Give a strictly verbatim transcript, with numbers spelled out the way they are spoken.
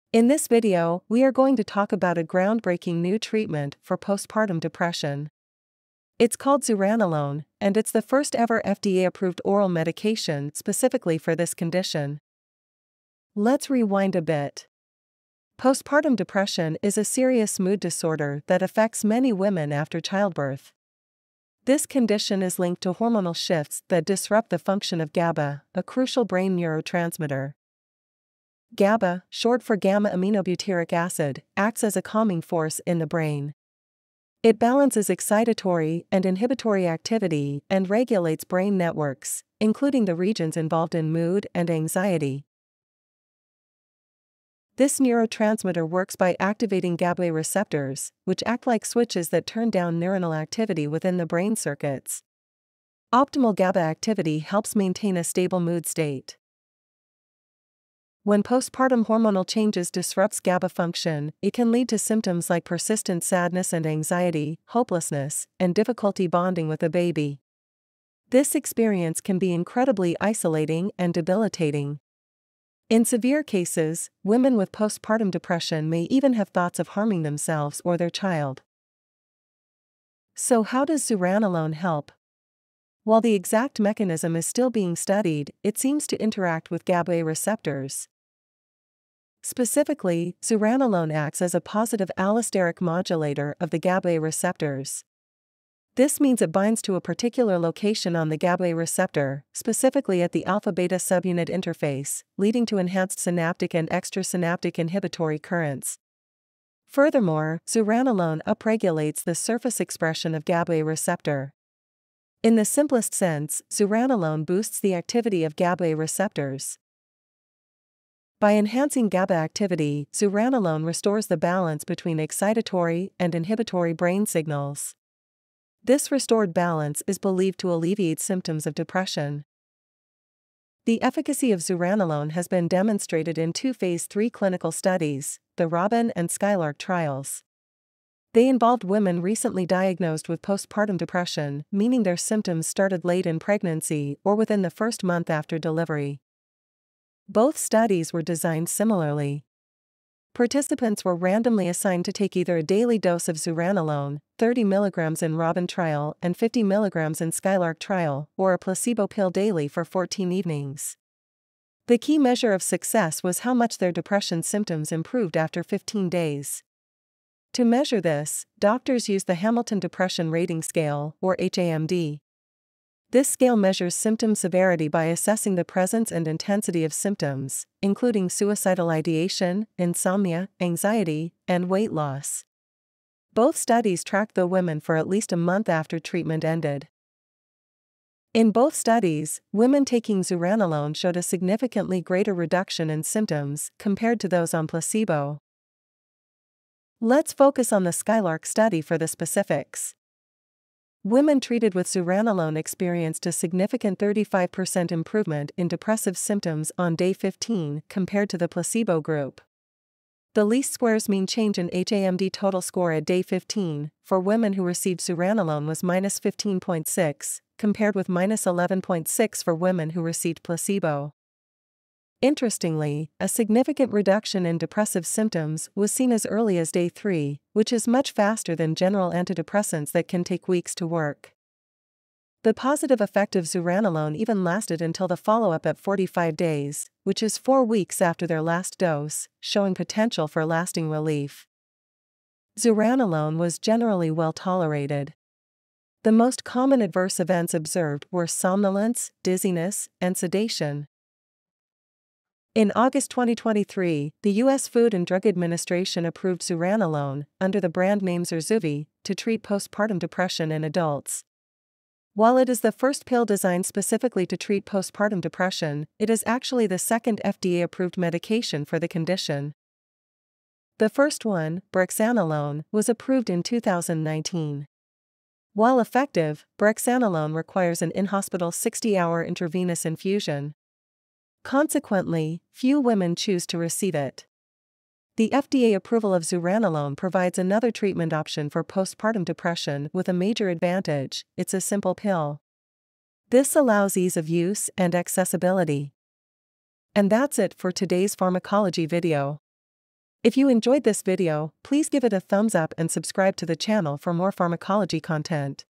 In this video, we are going to talk about a groundbreaking new treatment for postpartum depression. It's called Zuranolone, and it's the first ever F D A-approved oral medication specifically for this condition. Let's rewind a bit. Postpartum depression is a serious mood disorder that affects many women after childbirth. This condition is linked to hormonal shifts that disrupt the function of GABA, a crucial brain neurotransmitter. GABA, short for gamma-aminobutyric acid, acts as a calming force in the brain. It balances excitatory and inhibitory activity and regulates brain networks, including the regions involved in mood and anxiety. This neurotransmitter works by activating GABA receptors, which act like switches that turn down neuronal activity within the brain circuits. Optimal GABA activity helps maintain a stable mood state. When postpartum hormonal changes disrupts GABA function, it can lead to symptoms like persistent sadness and anxiety, hopelessness, and difficulty bonding with the baby. This experience can be incredibly isolating and debilitating. In severe cases, women with postpartum depression may even have thoughts of harming themselves or their child. So how does Zuranolone help? While the exact mechanism is still being studied, it seems to interact with GABA receptors. Specifically, Zuranolone acts as a positive allosteric modulator of the GABA receptors. This means it binds to a particular location on the GABA receptor, specifically at the alpha-beta subunit interface, leading to enhanced synaptic and extrasynaptic inhibitory currents. Furthermore, Zuranolone upregulates the surface expression of GABA receptor. In the simplest sense, Zuranolone boosts the activity of GABA receptors. By enhancing GABA activity, Zuranolone restores the balance between excitatory and inhibitory brain signals. This restored balance is believed to alleviate symptoms of depression. The efficacy of Zuranolone has been demonstrated in two phase three clinical studies, the Robin and Skylark trials. They involved women recently diagnosed with postpartum depression, meaning their symptoms started late in pregnancy or within the first month after delivery. Both studies were designed similarly. Participants were randomly assigned to take either a daily dose of Zuranolone, thirty milligrams in Robin trial and fifty milligrams in Skylark trial, or a placebo pill daily for fourteen evenings. The key measure of success was how much their depression symptoms improved after fifteen days. To measure this, doctors used the Hamilton Depression Rating Scale, or H A M D. This scale measures symptom severity by assessing the presence and intensity of symptoms, including suicidal ideation, insomnia, anxiety, and weight loss. Both studies tracked the women for at least a month after treatment ended. In both studies, women taking Zuranolone showed a significantly greater reduction in symptoms compared to those on placebo. Let's focus on the Skylark study for the specifics. Women treated with Zuranolone experienced a significant thirty-five percent improvement in depressive symptoms on day fifteen compared to the placebo group. The least squares mean change in H A M D total score at day fifteen for women who received Zuranolone was minus fifteen point six, compared with minus eleven point six for women who received placebo. Interestingly, a significant reduction in depressive symptoms was seen as early as day three, which is much faster than general antidepressants that can take weeks to work. The positive effect of Zuranolone even lasted until the follow-up at forty-five days, which is four weeks after their last dose, showing potential for lasting relief. Zuranolone was generally well tolerated. The most common adverse events observed were somnolence, dizziness, and sedation. In August twenty twenty-three, the U S Food and Drug Administration approved Zuranolone, under the brand name Zurzuvae, to treat postpartum depression in adults. While it is the first pill designed specifically to treat postpartum depression, it is actually the second F D A-approved medication for the condition. The first one, Brexanolone, was approved in two thousand nineteen. While effective, Brexanolone requires an in-hospital sixty-hour intravenous infusion. Consequently, few women choose to receive it. The F D A approval of Zuranolone provides another treatment option for postpartum depression with a major advantage: it's a simple pill. This allows ease of use and accessibility. And that's it for today's pharmacology video. If you enjoyed this video, please give it a thumbs up and subscribe to the channel for more pharmacology content.